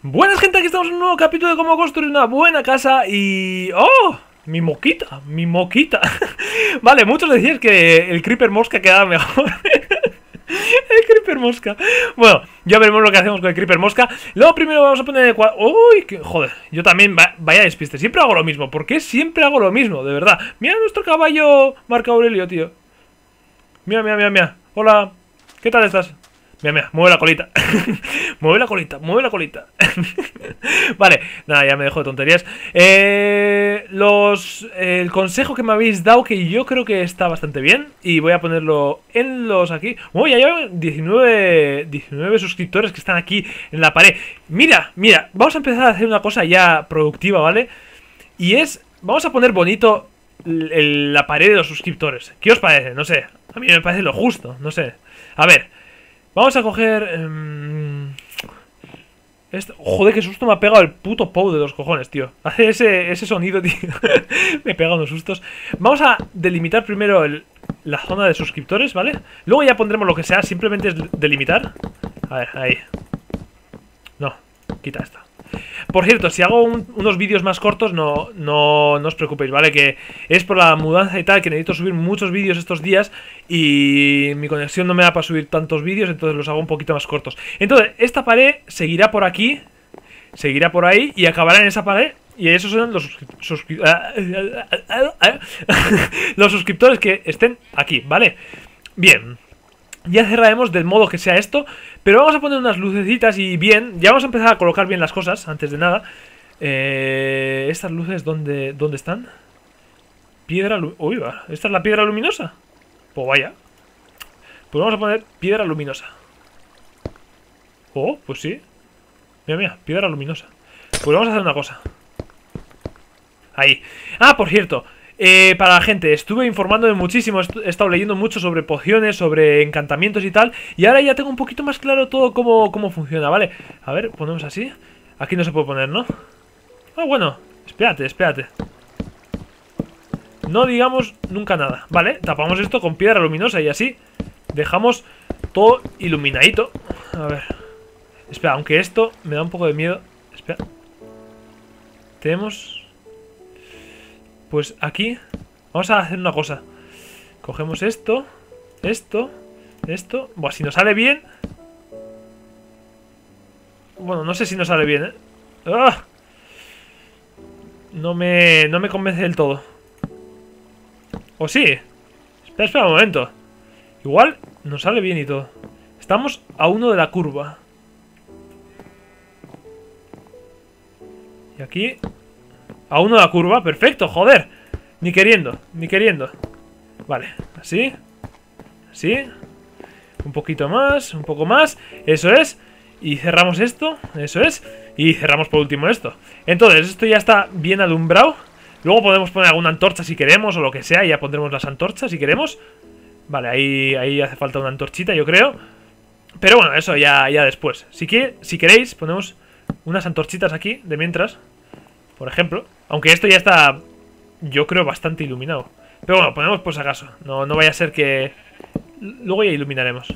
Buenas gente, aquí estamos en un nuevo capítulo de cómo construir una buena casa y... ¡Oh! Mi moquita, mi moquita. Vale, muchos decían que el creeper mosca quedaba mejor. El creeper mosca. Bueno, ya veremos lo que hacemos con el creeper mosca. Luego primero vamos a poner el cuadro. ¡Uy! Joder, yo también, vaya despiste. Siempre hago lo mismo. ¿Por qué siempre hago lo mismo? De verdad. Mira nuestro caballo Marco Aurelio, tío. Mira, mira, mira, mira. Hola. ¿Qué tal estás? Mira, mira, mueve la colita. Mueve la colita, mueve la colita. Vale, nada, ya me dejo de tonterías. El consejo que me habéis dado, que yo creo que está bastante bien, y voy a ponerlo en los aquí. Oh, ya llevan 19 suscriptores que están aquí en la pared. Mira, mira, vamos a empezar a hacer una cosa ya productiva, ¿vale? Y es, vamos a poner bonito la pared de los suscriptores. ¿Qué os parece? No sé, a mí me parece lo justo, no sé. A ver, vamos a coger... Joder, qué susto me ha pegado el puto Pou de los cojones, tío. Hace ese sonido, tío. Me he pegado unos sustos. Vamos a delimitar primero la zona de suscriptores, ¿vale? Luego ya pondremos lo que sea, simplemente es delimitar. A ver, ahí. No, quita esto. Por cierto, si hago unos vídeos más cortos, no os preocupéis, ¿vale? Que es por la mudanza y tal, que necesito subir muchos vídeos estos días y mi conexión no me da para subir tantos vídeos, entonces los hago un poquito más cortos. Entonces, esta pared seguirá por aquí, seguirá por ahí y acabará en esa pared. Y esos son los los suscriptores que estén aquí, ¿vale? Bien. Ya cerraremos del modo que sea esto. Pero vamos a poner unas lucecitas y bien. Ya vamos a empezar a colocar bien las cosas, antes de nada. Estas luces, ¿dónde están? Piedra... Uy, va. ¿Esta es la piedra luminosa? Pues vaya. Pues vamos a poner piedra luminosa. Oh, pues sí. Mira, mira, piedra luminosa. Pues vamos a hacer una cosa. Ahí. Ah, por cierto, para la gente, estuve informándome muchísimo, he estado leyendo mucho sobre pociones, sobre encantamientos y tal. Y ahora ya tengo un poquito más claro todo cómo funciona, ¿vale? A ver, ponemos así. Aquí no se puede poner, ¿no? Ah, bueno, espérate, espérate. No digamos nunca nada, ¿vale? Tapamos esto con piedra luminosa y así dejamos todo iluminadito. A ver. Espera, aunque esto me da un poco de miedo. Espera. Tenemos... Pues aquí vamos a hacer una cosa. Cogemos esto. Buah, si nos sale bien. Bueno, no sé si nos sale bien, ¿eh? ¡Ah! No me convence del todo. ¿O sí? Espera un momento. Igual nos sale bien y todo. Estamos a uno de la curva. Y aquí... A uno de la curva, perfecto, joder. Ni queriendo, ni queriendo. Vale, así. Así. Un poquito más, un poco más. Eso es. Y cerramos esto, eso es. Y cerramos por último esto. Entonces, esto ya está bien alumbrado. Luego podemos poner alguna antorcha si queremos, o lo que sea. Y ya pondremos las antorchas si queremos. Vale, ahí hace falta una antorchita, yo creo. Pero bueno, eso ya después. Si queréis, ponemos unas antorchitas aquí, de mientras. Por ejemplo, aunque esto ya está, yo creo, bastante iluminado. Pero bueno, ponemos por si acaso. No vaya a ser que... Luego ya iluminaremos.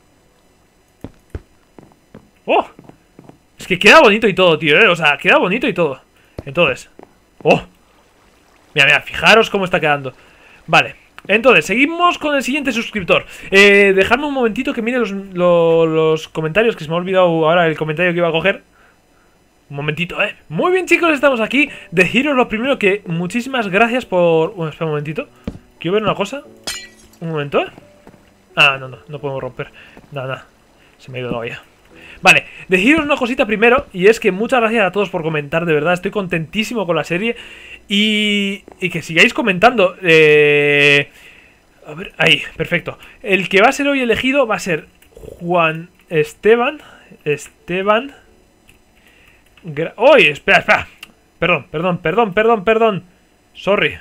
¡Oh! Es que queda bonito y todo, tío, ¿eh? O sea, queda bonito y todo. Entonces... ¡Oh! Mira, mira, fijaros cómo está quedando. Vale, entonces, seguimos con el siguiente suscriptor. Dejadme un momentito que mire los comentarios, que se me ha olvidado ahora el comentario que iba a coger. Un momentito, Muy bien, chicos, estamos aquí. Deciros lo primero que muchísimas gracias por... Bueno, espera un momentito. Quiero ver una cosa. Un momento, Ah, no podemos romper. Nada, se me ha ido la olla. Vale, deciros una cosita primero. Y es que muchas gracias a todos por comentar. De verdad, estoy contentísimo con la serie. Y que sigáis comentando. A ver, ahí, perfecto. El que va a ser hoy elegido va a ser Juan Esteban. ¡Uy! Espera. Perdón. Sorry.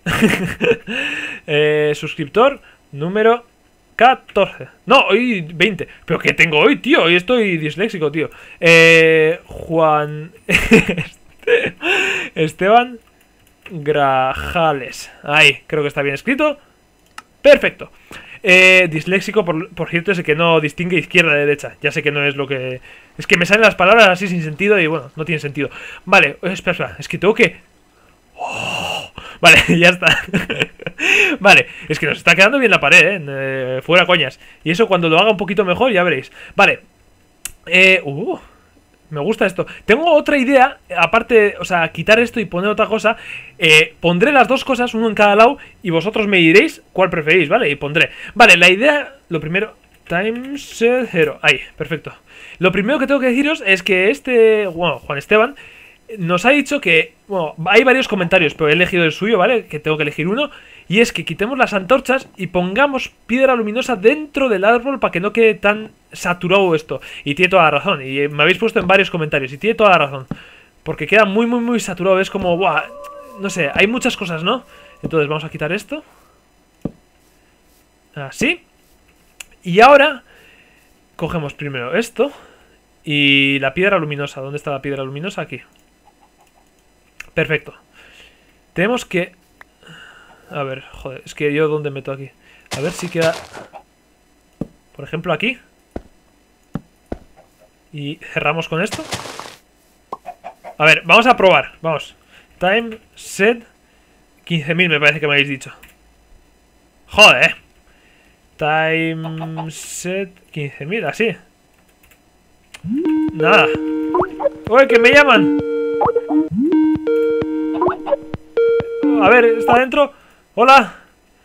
Suscriptor número 14. No, hoy 20. ¿Pero qué tengo hoy, tío? Hoy estoy disléxico, tío. Juan Esteban Grajales. Ahí, creo que está bien escrito. Perfecto. Disléxico, por cierto, es el que no distingue izquierda de derecha. Ya sé que no es lo que... Es que me salen las palabras así sin sentido y bueno, no tiene sentido. Vale, espera, es que tengo que... Vale, ya está. Vale, es que nos está quedando bien la pared, fuera coñas. Y eso cuando lo haga un poquito mejor ya veréis. Vale. Me gusta esto. Tengo otra idea, aparte, o sea, quitar esto y poner otra cosa. Pondré las dos cosas, uno en cada lado, y vosotros me diréis cuál preferís, ¿vale? Y pondré. Vale, la idea, lo primero... Times 0. Ahí, perfecto. Lo primero que tengo que deciros es que bueno, Juan Esteban nos ha dicho que, bueno, hay varios comentarios, pero he elegido el suyo, ¿vale? Que tengo que elegir uno. Y es que quitemos las antorchas y pongamos piedra luminosa dentro del árbol para que no quede tan saturado esto. Y tiene toda la razón. Y me habéis puesto en varios comentarios. Y tiene toda la razón. Porque queda muy, muy, muy saturado. Es como, buah, no sé, hay muchas cosas, ¿no? Entonces vamos a quitar esto. Así. Y ahora cogemos primero esto. Y la piedra luminosa. ¿Dónde está la piedra luminosa? Aquí. Perfecto. Tenemos que... A ver, joder, es que yo ¿dónde meto aquí? A ver si queda... Por ejemplo aquí. Y cerramos con esto. A ver, vamos a probar, vamos. Time set 15.000 me parece que me habéis dicho. Joder. Time set 15.000, así. Nada. ¡Uy, que me llaman! A ver, ¿está dentro? ¡Hola!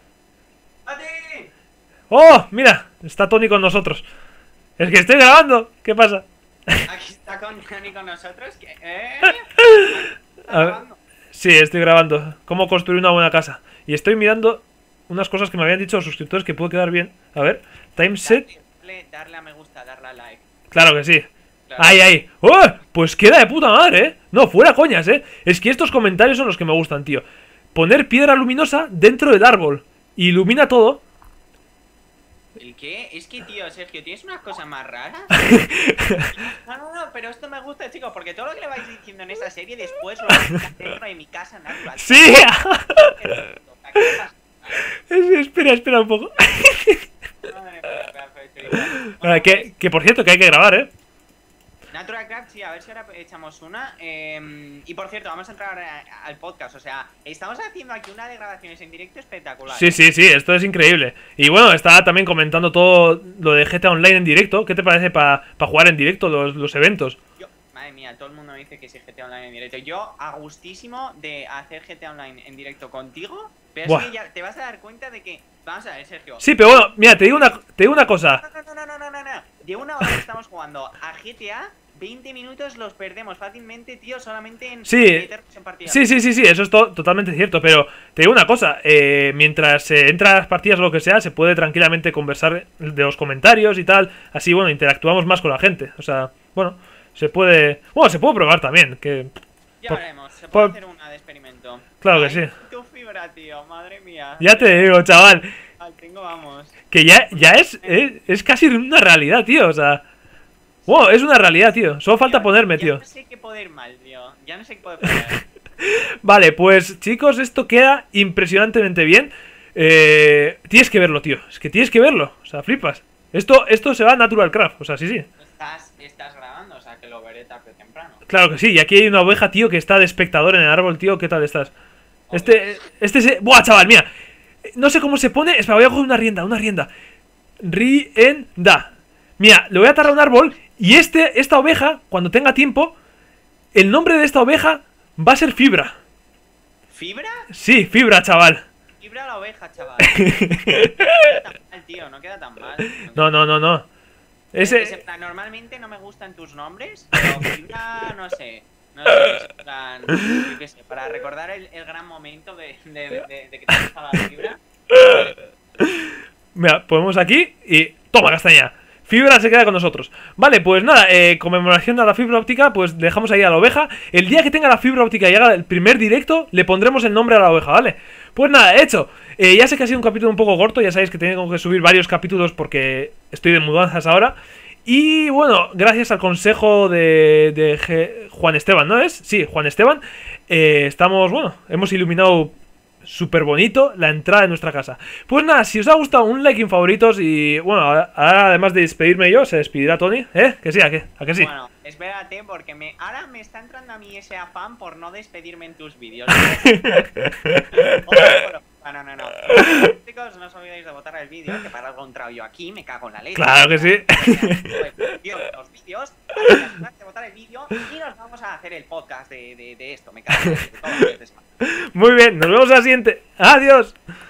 ¡Oh! Mira, está Tony con nosotros. Es que estoy grabando. ¿Qué pasa? Aquí está Tony con nosotros. A ver, sí, estoy grabando. Cómo construir una buena casa. Y estoy mirando unas cosas que me habían dicho los suscriptores que puede quedar bien. A ver, time set. Darle a me gusta, darle a like. Claro que sí. Claro. ¡Ay, ay! ¡Oh! Pues queda de puta madre, ¿eh? No, fuera coñas, ¿eh? Es que estos comentarios son los que me gustan, tío. Poner piedra luminosa dentro del árbol. Ilumina todo. ¿El qué? Es que, tío, Sergio, ¿tienes unas cosas más raras? No, pero esto me gusta, chicos, porque todo lo que le vais diciendo en esta serie después lo vais a hacer dentro de mi casa natural. ¡Sí! Espera un poco. Que por cierto, que hay que grabar, ¿eh? Natural Craft, sí, a ver si ahora echamos una. Y por cierto, vamos a entrar al podcast. O sea, estamos haciendo aquí una de grabaciones en directo espectacular. Sí, esto es increíble. Y bueno, estaba también comentando todo lo de GTA Online en directo. ¿Qué te parece para jugar en directo los eventos? Madre mía, todo el mundo me dice que sí GTA Online en directo. Yo, a gustísimo de hacer GTA Online en directo contigo. Pero Buah. es que ya te vas a dar cuenta de que... Vamos a ver, Sergio. Sí, pero bueno, mira, te digo una cosa. No. De una hora que estamos jugando a GTA, 20 minutos los perdemos fácilmente, tío, solamente en meternos en partidas. Sí, eso es totalmente cierto. Pero te digo una cosa, mientras entra a las partidas o lo que sea, se puede tranquilamente conversar de los comentarios y tal. Así, bueno, interactuamos más con la gente. O sea, bueno, se puede probar también. Ya veremos, se puede hacer una de experimento. Claro que sí. Tu fibra, tío, madre mía. Ya te digo, chaval. Tengo, vamos. Que ya es casi una realidad, tío, o sea... Wow, es una realidad, tío. Solo falta ponerme, tío. Ya no sé qué poder mal, tío. Ya no sé qué poder poner. Vale, pues, chicos, esto queda impresionantemente bien. Tienes que verlo, tío. Es que tienes que verlo. O sea, flipas. Esto se va a Natural Craft, o sea, sí. Estás grabando, o sea, que lo veré tarde o temprano. Claro que sí, y aquí hay una oveja, tío, que está de espectador en el árbol, tío. ¿Qué tal estás? ¡Buah, chaval, mira! No sé cómo se pone. Espera, voy a coger una rienda. Rienda. Mira, le voy a atar a un árbol. Y esta oveja, cuando tenga tiempo, el nombre de esta oveja va a ser Fibra. ¿Fibra? Sí, Fibra, chaval. Fibra la oveja, chaval. No queda tan mal, tío, no queda tan mal. No. Normalmente no me gustan tus nombres, pero Fibra, no sé. Yo qué sé, para recordar el gran momento de que te gustaba la Fibra. Mira, ponemos aquí y... ¡Toma, castaña! Fibra se queda con nosotros. Vale, pues nada, conmemoración a la fibra óptica, pues dejamos ahí a la oveja. El día que tenga la fibra óptica y haga el primer directo, le pondremos el nombre a la oveja, ¿vale? Pues nada, hecho. Ya sé que ha sido un capítulo un poco corto, ya sabéis que tengo que subir varios capítulos porque estoy de mudanzas ahora. Y bueno, gracias al consejo de Juan Esteban, ¿no es? Sí, Juan Esteban. Estamos, bueno, hemos iluminado súper bonito la entrada de nuestra casa. Pues nada, si os ha gustado, un like en favoritos. Y bueno, ahora además de despedirme yo, se despedirá Tony. ¿Que sí? ¿A que sí? Bueno, espérate, porque ahora me está entrando a mí ese afán por no despedirme en tus vídeos. No. Chicos, no os olvidéis de votar el vídeo, que para algo he entrado yo aquí, me cago en la leche. Claro que sí. Los vídeos, de votar el vídeo y nos vamos a hacer el podcast de esto, me cago en la leche. Muy bien, nos vemos a la siguiente. Adiós.